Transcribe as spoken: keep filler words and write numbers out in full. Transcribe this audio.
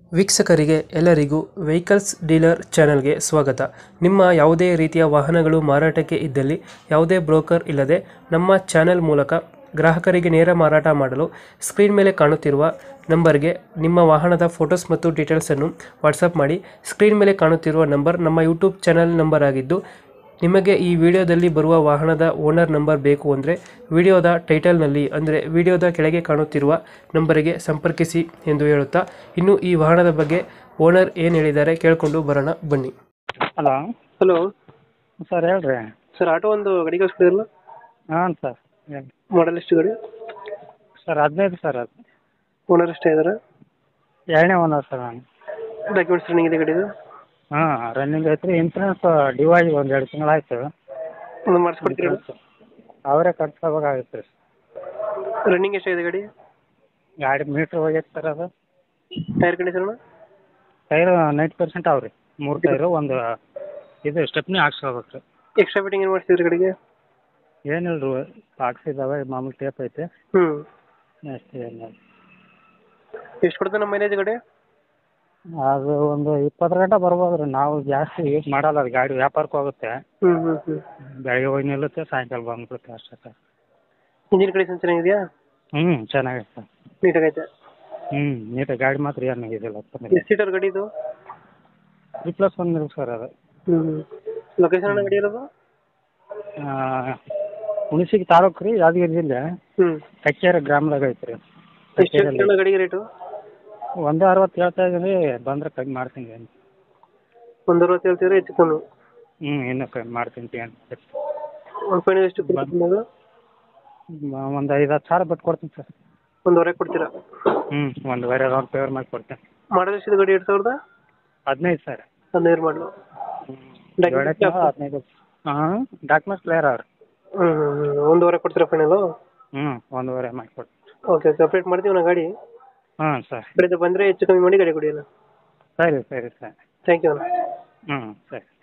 ವೀಕ್ಷಕರಿಗೆ ಎಲ್ಲರಿಗೂ vehicles dealer ಚಾನೆಲ್ಗೆ ಸ್ವಾಗತ. ನಿಮ್ಮ ಯಾವುದೇ ರೀತಿಯ ವಾಹನಗಳು ಮಾರಾಟಕ್ಕೆ ಇದ್ದಲ್ಲಿ ಯಾವುದೇ ಬ್ರೋಕರ್ ಇಲ್ಲದೆ ನಮ್ಮ ಚಾನೆಲ್ ಮೂಲಕ ಗ್ರಾಹಕರಿಗೆ ನೇರ ಮಾರಾಟ ಮಾಡಲು ಸ್ಕ್ರೀನ್ ಮೇಲೆ ಕಾಣುತ್ತಿರುವ ನಂಬರ್ಗೆ ನಿಮ್ಮ ವಾಹನದ ಫೋಟೋಸ್ ಮತ್ತು ಡೀಟೇಲ್ಸನ್ನು ವಾಟ್ಸಪ್ ಮಾಡಿ. ಸ್ಕ್ರೀನ್ ಮೇಲೆ ಕಾಣುತ್ತಿರುವ ನಂಬರ್ ನಮ್ಮ ಯೂಟ್ಯೂಬ್ ಚಾನೆಲ್ ನಂಬರ್ ಆಗಿದ್ದು, ನಿಮಗೆ ಈ ವಿಡಿಯೋದಲ್ಲಿ ಬರುವ ವಾಹನದ ಓನರ್ ನಂಬರ್ ಬೇಕು ಅಂದರೆ ವಿಡಿಯೋದ ಟೈಟಲ್ನಲ್ಲಿ ಅಂದರೆ ವಿಡಿಯೋದ ಕೆಳಗೆ ಕಾಣುತ್ತಿರುವ ನಂಬರಿಗೆ ಸಂಪರ್ಕಿಸಿ ಎಂದು ಹೇಳುತ್ತಾ, ಇನ್ನು ಈ ವಾಹನದ ಬಗ್ಗೆ ಓನರ್ ಏನು ಹೇಳಿದ್ದಾರೆ ಕೇಳಿಕೊಂಡು ಬರೋಣ ಬನ್ನಿ. ಹಲೋ ಹಲೋ ಸರ್, ಹೇಳ್ರಿ. ಸರ್, ಆಟೋ ಒಂದು ಗಾಡಿ ಕಳಿಸ್ಕೊಡಿರಲ್ಲ, ಹಾಂ ಸರ್, ಹೇಳಿ. ಮಾಡಲ್ ಎಷ್ಟು ಗಾಡಿ? ಸರ್ ಹದಿನೈದು ಸರ್. ಅದು ಓನರ್ ಎಷ್ಟೇ ಇದ್ದಾರೆ? ಎರಡನೇ ಓನರ್ ಸರ್ ನಾನು. ಡಾಕ್ಯುಮೆಂಟ್ಸ್ ರನ್ನಿಂಗ್ ಇದೆ ಗಾಡಿದು? ಹಾಂ, ರನ್ನಿಂಗ್ ಐತ್ರಿ. ಇನ್ಸೂರೆನ್ಸ್ ಡ್ಯೂ ಆಗಿ ಒಂದು ಎರಡು ತಿಂಗಳಾಯ್ತು. ಒಂದು ಮಾಡಿಸ್ಕೊಡ್ತೀರಾ? ಅವರೇ ಕಟ್ಸ್ಕೋಬೇಕಾಗಿತ್ತು ರೀ. ರನ್ನಿಂಗ್ ಎಷ್ಟಾಗಿದೆ ಗಾಡಿ? ಗಾಡಿ ಮೀಟ್ರ್ ಹೋಗೈತೆ ಸರ್. ಅದು tyre condition? Tyre ninety percent ಅವ ರೀ. ಮೂರು ಟೈರು, ಒಂದು ಇದು ಸ್ಟೆಪ್ನಿ ಹಾಕ್ಸ್ಕೋಬೇಕು ರೀ. ಎಕ್ಸ್ಟ್ರಾ ಫಿಟ್ಟಿಂಗ್ ಏನು ಮಾಡಿಸಿದ್ರಿ ಗಾಡಿಗೆ? ಏನಿಲ್ಲ ರೀ, ಹಾಕ್ಸಿದ್ದಾವೆ, ಮಾಮೂಲಿ ಟೇಪ್ ಐತೆ ಹ್ಞೂ. ಅಷ್ಟೇ. ಏನಿಲ್ಲ. ಎಷ್ಟು ಕೊಡ್ತಾನೆ ನಮ್ಮ ಮೈಲೇಜ್ ಗಾಡಿ? ಅದು ಒಂದು ಇಪ್ಪತ್ತು ಗಂಟೆ ಬರ್ಬೋದು ರೀ. ನಾವು ಜಾಸ್ತಿ ಯೂಸ್ ಮಾಡಲ್ಲ, ಅದು ಗಾಡಿ ವ್ಯಾಪಾರಕ್ಕೆ ಹೋಗುತ್ತೆ. ಹ್ಞೂ ಹ್ಞೂ ಹ್ಞೂ ಬೆಳಗ್ಗೆ ಹೋಗಿ ನಿಲ್ಲುತ್ತೆ, ಸಾಯಂಕಾಲ ಬಂದ್ಬಿಡುತ್ತೆ ಅಷ್ಟೇ ಸರ್. ಇಂಜಿನ್ ಕಂಡೀಷನ್ ಚೆನ್ನಾಗಿದೆಯಾ? ಹ್ಞೂ, ಚೆನ್ನಾಗೈತೆ ಸರ್. ನೀಟಾಗೈತೆ? ಹ್ಞೂ, ನೀಟಾಗಿ ಗಾಡಿ ಮಾತ್ರ ಏನು ಇದಿಲ್ಲ. ಎಷ್ಟು ಸೀಟರ್ ಗಾಡಿ ಇದು? ತ್ರೀ ಪ್ಲಸ್ ಒನ್ ಇರುತ್ತೆ ಸರ್ ಅದು. ಹ್ಞೂ ಹ್ಞೂ ಲೊಕೇಶನ್ ಗಾಡಿ ಇರೋದು? ಹುಣಸಿಗೆ ತಾಲೂಕು ರೀ, ಯಾದಗಿರಿ ಜಿಲ್ಲೆ, ಹ್ಞೂ. ಕಕ್ಕೇರಿ ಗ್ರಾಮದಾಗ ಐತೆ ರೀ. ಎಷ್ಟು ಹೇಳ್ತೀರಣ್ಣ ಗಾಡಿಗೆ ರೇಟು? ಒಂದು ಅರವತ್ತು ಹೇಳ್ತಾ ಇದ್ದೀನಿ, ಬಂದರೆ ಕಮ್ಮಿ ಮಾಡ್ತೀನಿ ಏನು. ಒಂದು ಅರವತ್ತು ಹೇಳ್ತೀರಾ? ಹೆಚ್ಚು ಕಮ್ಮಿ? ಹ್ಞೂ, ಇನ್ನೂ ಕಮ್ಮಿ ಮಾಡ್ತೀನಿ ಏನು. ಒಂದು ಫೈನಲ್ ಎಷ್ಟು ಕೊಡ್ತೀರಾ? ಒಂದು ಐದು ಹತ್ತು ಸಾವಿರ ಬಿಟ್ಟು ಕೊಡ್ತೀನಿ ಸರ್. ಒಂದುವರೆ ಕೊಡ್ತೀರಾ? ಹ್ಞೂ, ಒಂದುವರೆ ರೌಂಡ್ ಪೇವರ್ ಮಾಡಿ ಕೊಡ್ತೀನಿ. ಮಾಡಲ್ ಎಷ್ಟಿದೆ ಗಾಡಿ? ಎರಡು ಸಾವಿರದ ಹದಿನೈದು ಸರ್. ಹದಿನೈದು ಮಾಡಲು? ಹದಿನೈದು. ಹಾಂ, ಡಾಕ್ಯುಮೆಂಟ್ಸ್ ಕ್ಲಿಯರ್ ಅವ್ರಿ. ಹ್ಞೂ ಹ್ಞೂ ಹ್ಞೂ ಒಂದುವರೆ ಕೊಡ್ತೀರಾ ಫೈನಲು? ಹ್ಞೂ, ಒಂದುವರೆ ಮಾಡಿ ಕೊಡ್ತೀನಿ. ಓಕೆ ಓಕೆ, ಅಪ್ಡೇಟ್ ಮಾಡ್ತೀವಿ ನಾ ಗಾಡಿ. ಹಾಂ ಸರ್. ಕಡೆಯಿಂದ ಬಂದರೆ ಹೆಚ್ಚು ಕಮ್ಮಿ ಮಾಡಿ ಗಾಡಿ ಕೊಡಿ ಅಣ್ಣ. ಸರಿ ಸರಿ ಸರ್. ಥ್ಯಾಂಕ್ ಯು ಅಣ್ಣ. ಹ್ಞೂ ಸರಿ.